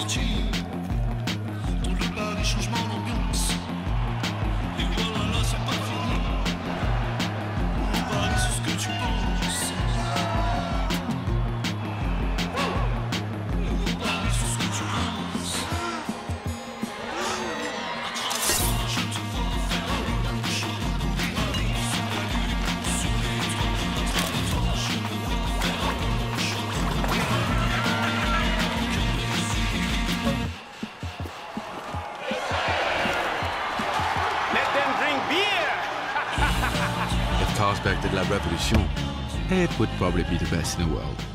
sortie. Dans le bar, les changements d'ambiance. Et voilà, là, c'est pas fini. On varie sur ce que tu penses. On varie sur ce que tu penses. À travers je te vois faire le même chose. On varie sur la lune, sur les toits. À travers toi, je me vois faire le même chose. Let them drink beer! If cars back did La Revolution, it would probably be the best in the world.